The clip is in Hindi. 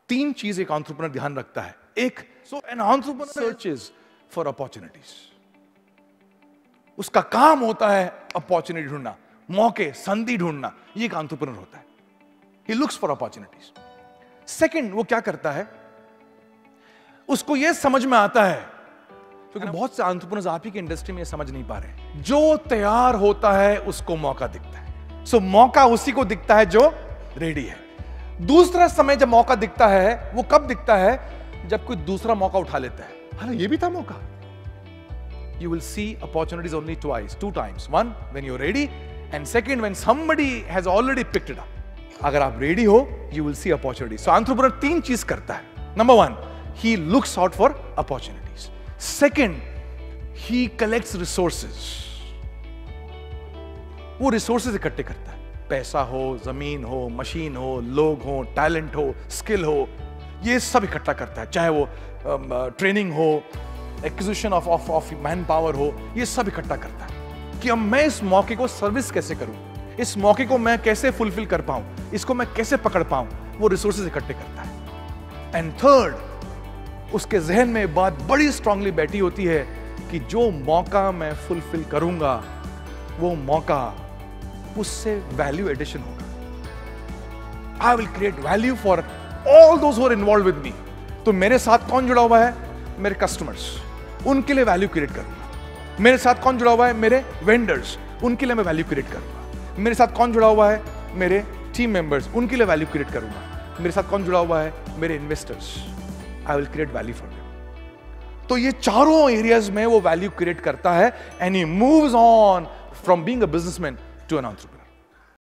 तीन चीज एक एंटरप्रेन्योर ध्यान रखता है। एक, so an entrepreneur searches for opportunities. उसका काम होता है अपॉर्चुनिटी ढूंढना, मौके, संधि ढूंढना। ये एक एंटरप्रेन्योर होता है। He looks for opportunities. Second, वो क्या करता है, उसको ये समझ में आता है, क्योंकि बहुत से एंटरप्रेन्योर्स आप ही की इंडस्ट्री में ये समझ नहीं पा रहे, जो तैयार होता है उसको मौका दिखता है। सो मौका उसी को दिखता है जो रेडी है। दूसरा समय जब मौका दिखता है, वो कब दिखता है, जब कोई दूसरा मौका उठा लेता है। अरे ये भी था मौका। You will see opportunities only twice, 2 times. One, when you're ready, and second, when somebody has already picked it up. अगर आप ready हो, you will see opportunities. So entrepreneur 3 चीज करता है। Number 1, he looks out for opportunities. Second, he collects resources. वो resources इकट्ठे करता है। पैसा हो, जमीन हो, मशीन हो, लोग हो, टैलेंट हो, स्किल हो, ये सब इकट्ठा करता है। चाहे वो ट्रेनिंग हो, एक्विजिशन ऑफ मैन पावर हो, ये सब इकट्ठा करता है कि अब मैं इस मौके को सर्विस कैसे करूं, इस मौके को मैं कैसे फुलफिल कर पाऊं, इसको मैं कैसे पकड़ पाऊं। वो रिसोर्सेज इकट्ठे करता है। एंड थर्ड, उसके जहन में बात बड़ी स्ट्रांगली बैठी होती है कि जो मौका मैं फुलफिल करूंगा, वो मौका, उससे वैल्यू एडिशन होगा। I will create value for all those who are involve with me. तो मेरे साथ कौन जुड़ा हुआ है, मेरे कस्टमर्स, उनके लिए वैल्यू क्रिएट करूंगा। मेरे साथ कौन जुड़ा हुआ है, मेरे वेंडर्स, उनके लिए मैं वैल्यू क्रिएट करूंगा। मेरे साथ कौन जुड़ा हुआ है, मेरे टीम मेंबर्स, उनके लिए वैल्यू क्रिएट करूंगा। मेरे साथ कौन जुड़ा हुआ है, मेरे investors. I will create value for them. तो ये चारों एरियाज में वो वैल्यू क्रिएट करता है, and he moves on from being a businessman to an entrepreneur.